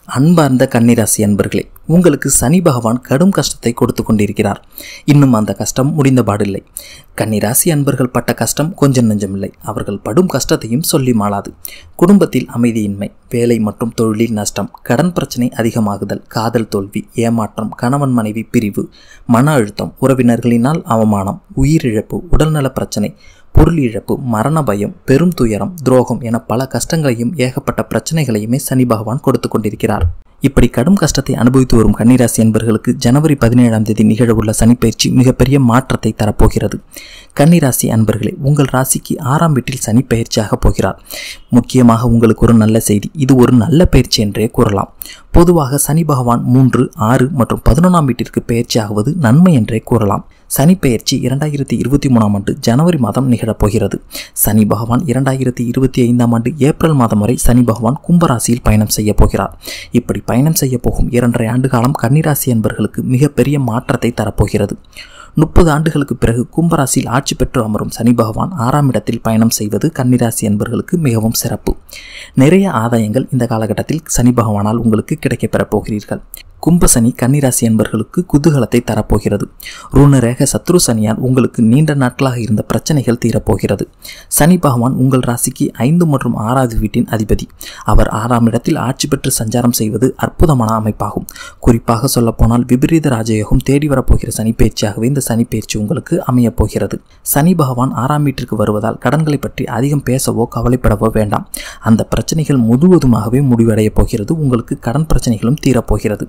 அன்பார்ந்த கன்னிராசி அன்பர்களே, உங்களுக்கு சனி பகவான் கடும் கஷ்டத்தை கொடுத்து கொண்டிருக்கிறார். இன்னும் அந்த கஷ்டம் முடிந்தபாடில்லை. கன்னிராசி அன்பர்கள் பட்ட கஷ்டம் கொஞ்சம் நெஞ்சமில்லை. அவர்கள் படும் கஷ்டத்தையும் சொல்லி மாளாது. குடும்பத்தில் அமைதியின்மை, வேலை மற்றும் தொழிலில் நஷ்டம், கடன் பிரச்சனை அதிகமாகுதல், காதல் தோல்வி, ஏமாற்றம், கணவன் மனைவி பிரிவு, மன அழுத்தம், உறவினர்களினால் அவமானம், உயிரிழப்பு, உடல்நல பிரச்சனை, பொருள் இழப்பு, மரண பயம், பெரும் துயரம், துரோகம் என பல கஷ்டங்களையும் ஏகப்பட்ட பிரச்சனைகளையுமே சனி பகவான் கொடுத்து கொண்டிருக்கிறார். இப்படி கடும் கஷ்டத்தை அனுபவித்து வரும் கன்னிராசி என்பவர்களுக்கு ஜனவரி 17ஆம் தேதி நிகழவுள்ள சனிப்பெயர்ச்சி மிகப்பெரிய மாற்றத்தை தரப்போகிறது. கன்னிராசி அன்பர்களே, உங்கள் ராசிக்கு 6ஆம் வீட்டில் சனி பெயர்ச்சியாக போகிறார். முக்கியமாக உங்களுக்கு ஒரு நல்ல செய்தி. இது ஒரு நல்ல பயிற்சி என்றே கூறலாம். பொதுவாக சனி பகவான் 3, 6 மற்றும் 11ஆம் வீட்டிற்கு பெயர்ச்சியாகுவது நன்மை என்றே கூறலாம். சனி பெயர்ச்சி 2023ஆம் ஆண்டு ஜனவரி மாதம் நிகழப்போகிறது. சனி பகவான் 2025ஆம் ஆண்டு ஏப்ரல் மாதம் வரை சனி பகவான் கும்பராசியில் பயணம் செய்ய போகிறார். இப்படி பயணம் செய்ய போகும் 2.5 ஆண்டு காலம் கன்னிராசி என்பவர்களுக்கு மிகப்பெரிய மாற்றத்தை தரப்போகிறது. 30 ஆண்டுகளுக்கு பிறகு கும்பராசியில் ஆட்சி பெற்று அமரும் சனி பகவான் 6ஆம் இடத்தில் பயணம் செய்வது கன்னிராசி என்பவர்களுக்கு மிகவும் சிறப்பு. நிறைய ஆதாயங்கள் இந்த காலகட்டத்தில் சனி பகவானால் உங்களுக்கு கிடைக்கப்பெறப் போகிறீர்கள். கும்பசனி கன்னிராசி என்பவர்களுக்கு குதூகலத்தை தரப்போகிறது. ருணரேக சத்ரு சனியால் உங்களுக்கு நீண்ட நாட்களாக இருந்த பிரச்சனைகள் தீரப்போகிறது. சனி பகவான் உங்கள் ராசிக்கு 5 மற்றும் 6வது வீட்டின் அதிபதி. அவர் 6ஆம் இடத்தில் ஆட்சி பெற்று சஞ்சாரம் செய்வது அற்புதமான அமைப்பாகும். குறிப்பாக சொல்லப்போனால் விபரீத ராஜயோகம் தேடி வரப்போகிற சனிப்பெயர்ச்சியாகவே இந்த சனிப்பெயர்ச்சி உங்களுக்கு அமையப் போகிறது. சனி பகவான் 6ஆம் வீட்டிற்கு வருவதால் கடன்களை பற்றி அதிகம் பேசவோ கவலைப்படவோ வேண்டாம். அந்த பிரச்சனைகள் முழுவதுமாகவே முடிவடைய போகிறது. உங்களுக்கு கடன் பிரச்சனைகளும் தீரப்போகிறது.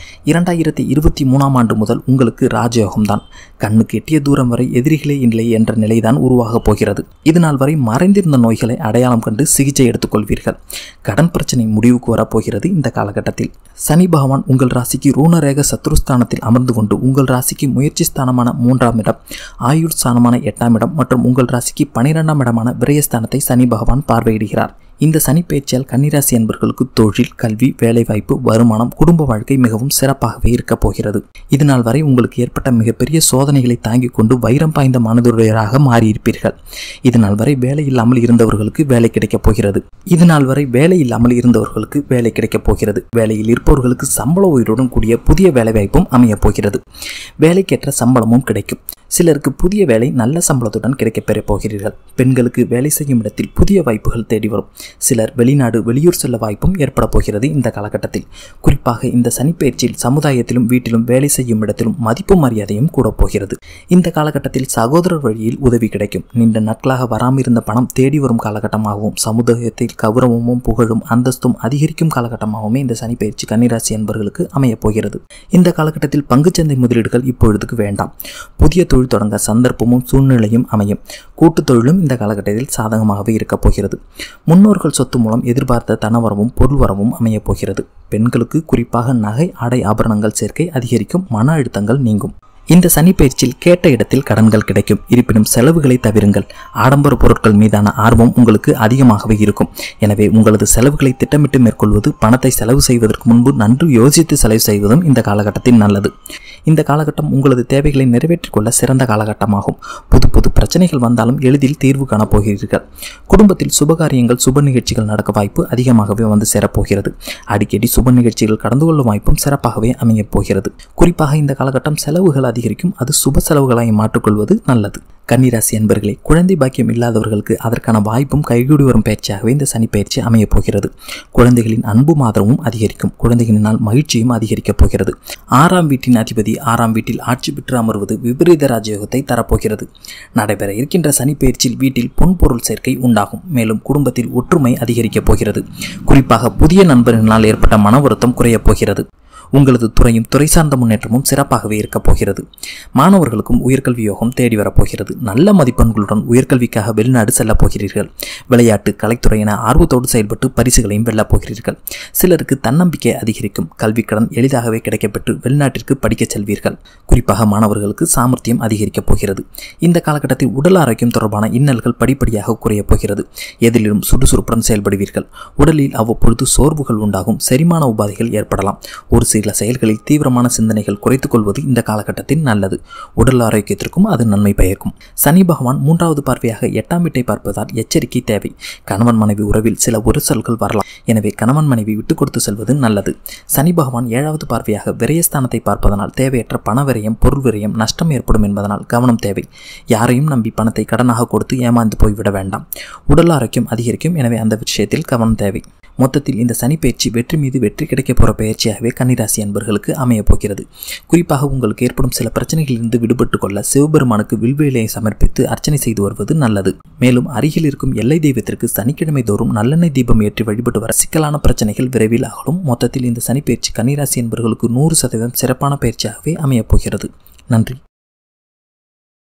2023ஆம் ஆண்டு முதல் உங்களுக்கு ராஜயோகம்தான். கண்ணுக்கு எட்டிய தூரம் வரை எதிரிகளே இல்லை என்ற நிலைதான் உருவாகப் போகிறது. இதனால் வரை மறைந்திருந்த நோய்களை அடையாளம் கண்டு சிகிச்சை எடுத்துக்கொள்வீர்கள். கடன் பிரச்சனை முடிவுக்கு வரப்போகிறது. இந்த காலகட்டத்தில் சனி பகவான் உங்கள் ராசிக்கு ருணரேக சத்ருஸ்தானத்தில் அமர்ந்து கொண்டு உங்கள் ராசிக்கு முயற்சி ஸ்தானமான 3ஆம் இடம், ஆயுள் ஸ்தானமான 8ஆம் இடம் மற்றும் உங்கள் ராசிக்கு 12ஆம் இடமான விரயஸ்தானத்தை சனி பகவான் பார்வையிடுகிறார். இந்த சனிப்பெயர்ச்சியால் கன்னிராசி என்பவர்களுக்கு தொழில், கல்வி, வேலைவாய்ப்பு, வருமானம், குடும்ப வாழ்க்கை மிகவும் சிறப்பாகவே இருக்கப் போகிறது. இதனால் வரை உங்களுக்கு ஏற்பட்ட மிகப்பெரிய சோதனைகளை தாங்கிக் கொண்டு வைரம் பாய்ந்த மனதுடையராக மாறியிருப்பீர்கள். இதனால் வரை வேலை இல்லாமல் இருந்தவர்களுக்கு வேலை கிடைக்கப் போகிறது. வேலையில் இருப்பவர்களுக்கு சம்பள உயர்வுடன் கூடிய புதிய வேலைவாய்ப்பும் அமையப் போகிறது. வேலைக்கேற்ற சம்பளமும் கிடைக்கும். சிலருக்கு புதிய வேலை நல்ல சம்பளத்துடன் கிடைக்கப்பெறப் போகிறீர்கள். பெண்களுக்கு வேலை செய்யும் இடத்தில் புதிய வாய்ப்புகள் தேடி வரும். சிலர் வெளிநாடு, வெளியூர் செல்ல வாய்ப்பும் ஏற்பட போகிறது. இந்த காலகட்டத்தில் குறிப்பாக இந்த சனிப்பெயர்ச்சியில் சமுதாயத்திலும் வீட்டிலும் வேலை செய்யும் இடத்திலும் மதிப்பு மரியாதையும் கூட போகிறது. இந்த காலகட்டத்தில் சகோதரர் வழியில் உதவி கிடைக்கும். நீண்ட நாட்களாக வராமல் இருந்த பணம் தேடி வரும் காலகட்டமாகவும் சமுதாயத்தில் கௌரவமும் புகழும் அந்தஸ்தும் அதிகரிக்கும் காலகட்டமாகவுமே இந்த சனிப்பெயர்ச்சி கன்னிராசி என்பவர்களுக்கு அமையப் போகிறது. இந்த காலகட்டத்தில் பங்குச்சந்தை முதலீடுகள் இப்பொழுதுக்கு வேண்டாம். புதிய தொழில் தொடங்க சந்தர்ப்பமும் சூழ்நிலையும் அமையும். கூட்டு தொழிலும் இந்த காலகட்டத்தில் சாதகமாகவே இருக்கப் போகிறது. முன்னோர்கள் சொத்து மூலம் எதிர்பார்த்த தனவரவும் பொருள் வரவும் அமையப் போகிறது. பெண்களுக்கு குறிப்பாக நகை, ஆடை, ஆபரணங்கள் சேர்க்கை அதிகரிக்கும். மன அழுத்தங்கள் நீங்கும். இந்த சனிப்பெயர்ச்சியில் கேட்ட இடத்தில் கடன்கள் கிடைக்கும். இருப்பினும் செலவுகளை தவிருங்கள். ஆடம்பர பொருட்கள் மீதான ஆர்வம் உங்களுக்கு அதிகமாகவே இருக்கும். எனவே உங்களது செலவுகளை திட்டமிட்டு மேற்கொள்வது, பணத்தை செலவு செய்வதற்கு முன்பு நன்கு யோசித்து செலவு செய்வதும் இந்த காலகட்டத்தில் நல்லது. இந்த காலகட்டம் உங்களது தேவைகளை நிறைவேற்றிக் கொள்ள சிறந்த காலகட்டமாகும். புது புது பிரச்சனைகள் வந்தாலும் எளிதில் தீர்வு காணப்போகிறீர்கள். குடும்பத்தில் சுபகாரியங்கள், சுப நிகழ்ச்சிகள் நடக்க வாய்ப்பு அதிகமாகவே வந்து சேரப்போகிறது. அடிக்கடி சுப நிகழ்ச்சிகள் கடந்து கொள்ளும் வாய்ப்பும் சிறப்பாகவே அமையப் போகிறது. குறிப்பாக இந்த காலகட்டம் செலவுகள் அதிகரிக்கும். அது சுப செலவுகளாய் மாற்றிக்கொள்வது நல்லது. கன்னிராசி என்பர்களே, குழந்தை பாக்கியம் இல்லாதவர்களுக்கு அதற்கான வாய்ப்பும் கைகூடி வரும் பயிற்சியாகவே இந்த சனி பயிற்சி அமையப் போகிறது. குழந்தைகளின் அன்பும் ஆதரவும் அதிகரிக்கும். குழந்தைகளினால் மகிழ்ச்சியும் அதிகரிக்கப் போகிறது. 6ஆம் வீட்டின் அதிபதி 6ஆம் வீட்டில் ஆட்சி பெற்று அமர்வது விபரீத ராஜயோகத்தை தரப்போகிறது. நடைபெற இருக்கின்ற சனி பயிற்சியில் வீட்டில் பொன்பொருள் சேர்க்கை உண்டாகும். மேலும் குடும்பத்தில் ஒற்றுமை அதிகரிக்கப் போகிறது. குறிப்பாக புதிய நண்பர்களால் ஏற்பட்ட மன வருத்தம் குறையப் போகிறது. உங்களது துறையும் துறை சார்ந்த முன்னேற்றமும் சிறப்பாகவே இருக்கப் போகிறது. மாணவர்களுக்கும் உயர்கல்வி யோகம் தேடி வரப்போகிறது. நல்ல மதிப்பெண்களுடன் உயர்கல்விக்காக வெளிநாடு செல்லப் போகிறீர்கள். விளையாட்டு, கலைத்துறை என ஆர்வத்தோடு செயல்பட்டு பரிசுகளையும் வெல்லப் போகிறீர்கள். சிலருக்கு தன்னம்பிக்கை அதிகரிக்கும். கல்வி கடன் எளிதாகவே கிடைக்கப்பெற்று வெளிநாட்டிற்கு படிக்கச் செல்வீர்கள். குறிப்பாக மாணவர்களுக்கு சாமர்த்தியம் அதிகரிக்கப் போகிறது. இந்த காலகட்டத்தில் உடல் ஆரோக்கியம் தொடர்பான இன்னல்கள் படிப்படியாக குறையப் போகிறது. எதிலும் சுறுசுறுப்புடன் செயல்படுவீர்கள். உடலில் அவ்வப்பொழுது சோர்வுகள் உண்டாகும். செரிமான உபாதைகள் ஏற்படலாம். ஒரு சில சில செயல்களில் தீவிரமான சிந்தனைகள் குறைத்துக் கொள்வது இந்த காலகட்டத்தில் நல்லது. உடல் ஆரோக்கியத்திற்கும் அது நன்மை பயக்கும். சனி பகவான் 3வது பார்வையாக 8ஆம் வீட்டை பார்ப்பதால் எச்சரிக்கை தேவை. கணவன் மனைவி உறவில் சில உரசல்கள் வரலாம். எனவே கணவன் மனைவி விட்டுக் கொடுத்து செல்வது நல்லது. சனி பகவான் 7வது பார்வையாக விரயஸ்தானத்தை பார்ப்பதனால் தேவையற்ற பண விரயம், பொருள் விரயம், நஷ்டம் ஏற்படும் என்பதனால் கவனம் தேவை. யாரையும் நம்பி பணத்தை கடனாக கொடுத்து ஏமாந்து போய்விட வேண்டாம். உடல் ஆரோக்கியம் அதிகரிக்கும். எனவே அந்த விஷயத்தில் கவனம் தேவை. மொத்தத்தில் இந்த சனி பயிற்சி வெற்றி மீது வெற்றி கிடைக்க போகிற பயிற்சியாகவே கன்னிராசி அன்பர்களுக்கு அமையப் போகிறது. குறிப்பாக உங்களுக்கு ஏற்படும் சில பிரச்சனைகளிலிருந்து விடுபட்டு கொள்ள சிவபெருமானுக்கு வில்வேலையை சமர்ப்பித்து அர்ச்சனை செய்து வருவது நல்லது. மேலும் அருகில் இருக்கும் எல்லை தெய்வத்திற்கு சனிக்கிழமை தோறும் நல்லெண்ணெய் தீபம் ஏற்றி வழிபட்டு வர சிக்கலான பிரச்சனைகள் விரைவில் அகலும். மொத்தத்தில் இந்த சனி பயிற்சி கன்னிராசி அன்பர்களுக்கு 100% சிறப்பான பயிற்சியாகவே அமையப் போகிறது. நன்றி.